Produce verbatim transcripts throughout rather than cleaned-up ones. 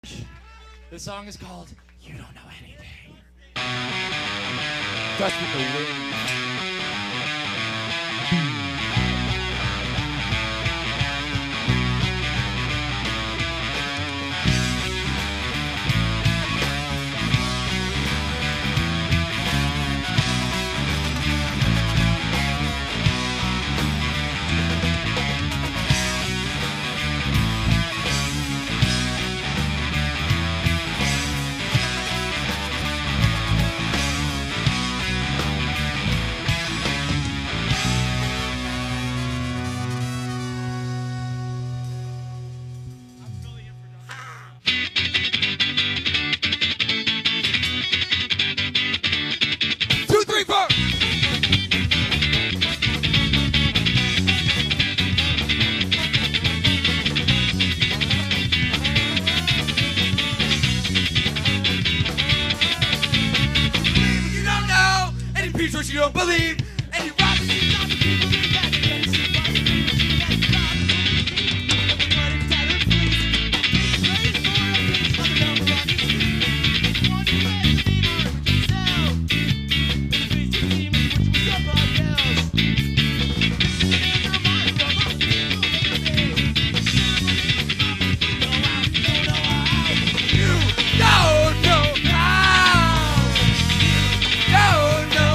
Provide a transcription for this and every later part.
The song is called You Don't Know Anything. Dust in the wind. What you don't believe, and you rob me, you not the people who got it, and you rob me, you got it, rob me. Everyone in town, please. Please, for a piece of the number on your street. One you read the fever, which you sell. And the face you see me, which was somebody else. And your mind from us, you know everything. You know how, you don't know how. You don't know how. You don't know.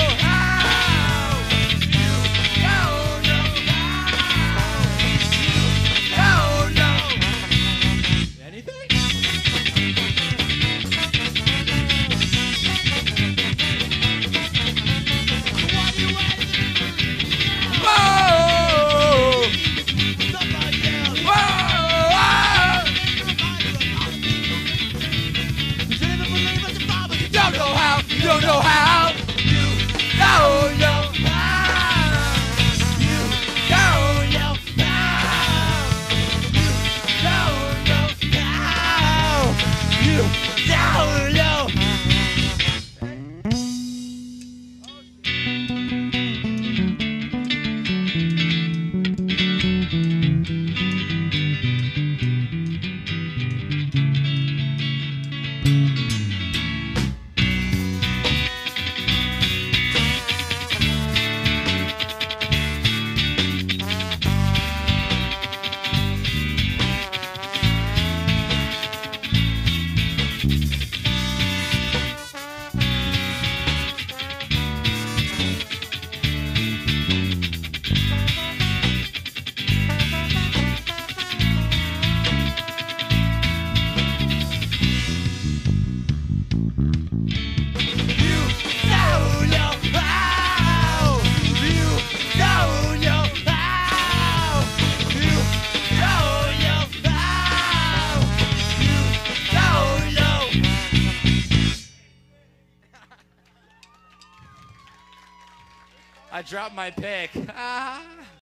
You don't know how. You don't know how. You don't know how. You don't know how. You don't know. I dropped my pick. Ah.